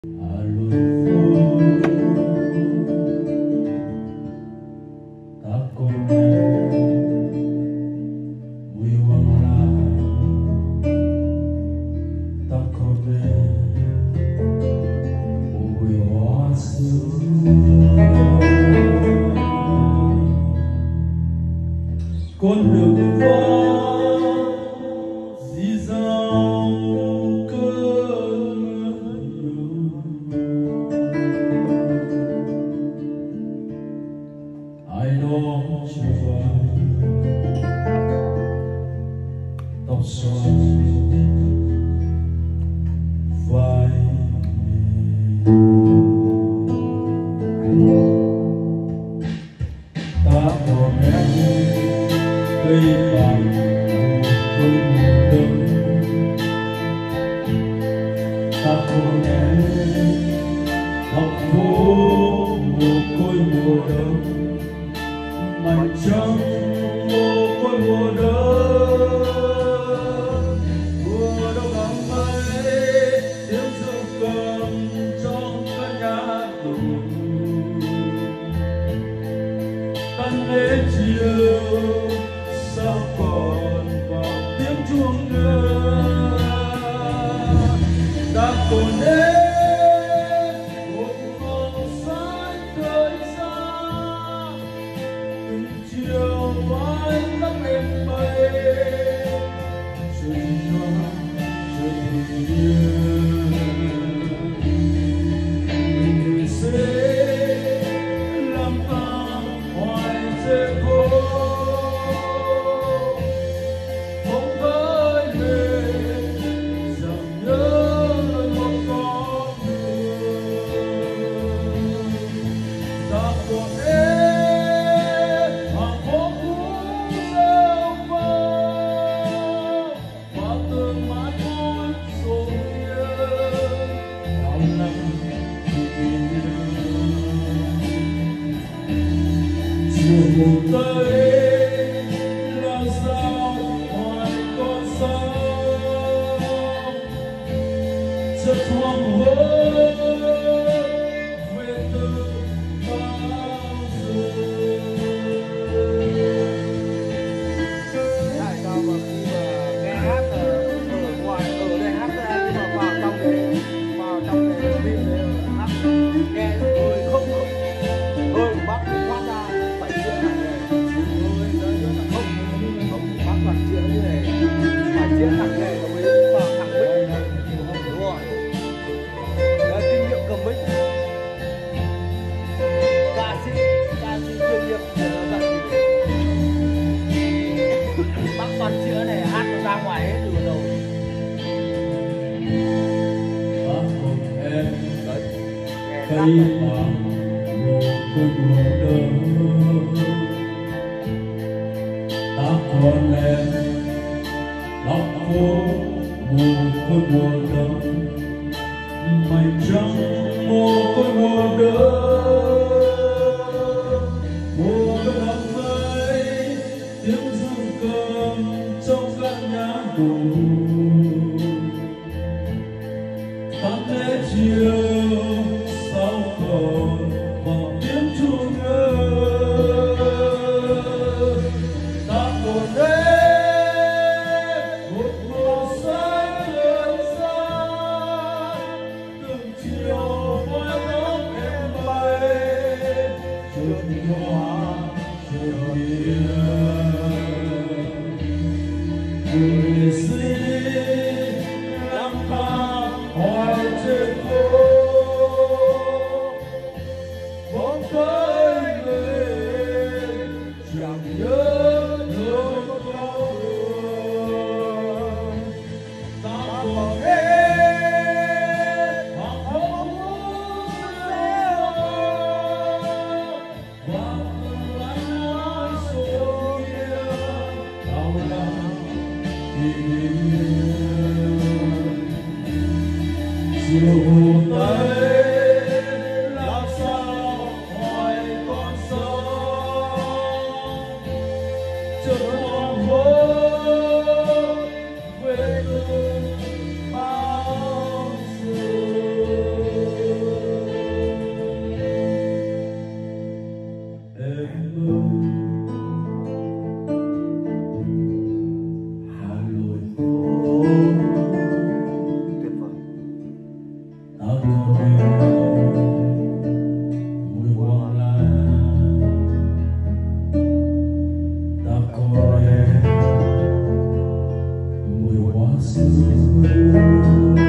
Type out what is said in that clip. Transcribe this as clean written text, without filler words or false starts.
Con đường qua dì dào cơn ai đó chưa vai tóc xoăn vai ta còn em cây vàng đôi mùa đông ta còn em học phố mồ côi mùa đông mặt trăng mồ côi mùa đông ấm ấy tiếng dương cầm trong căn nhà tù căn lễ chiều sao còn vang tiếng chuông nữa ta còn đến một màu xanh đời xa từng chiều mãi tóc em bay trời hoa trời yên mình sẽ làm ta hoài dễ khô một tay là sao hoài con sao chợt hoang hôn về từ bao giờ. Tại sao mà khi mà nghe hát ở ngoài ở đây hát ra nhưng mà vào trong cái phim đấy hát nghe hơi không hơi của bác phát ra phải diễn thẳng này không bác phải diễn như này phải diễn thẳng này và mới vào thẳng mic đúng rồi đấy, kinh nghiệm cầm mic ca sĩ chuyên nghiệp để nó dạy bác toàn chữa này hát nó ra ngoài hết từ đầu Em cây vàng mồ côi mùa đông ta còn em góc phố mồ côi mùa đông mây trắng mồ côi mùa đông ấm ấy tiếng dương cầm trong căn nhà tù tháng lễ chiều sao còn vang tiếng chuông ơi ta còn đến một màu xanh rời xa từng chiều mái tóc em bay chợt hoa chợt yên người xin năm ta hoài trên phố bóng cây lên chẳng nhớ thương đau thương ta còn hết hoàng hôn và từng làn nói số sự mưa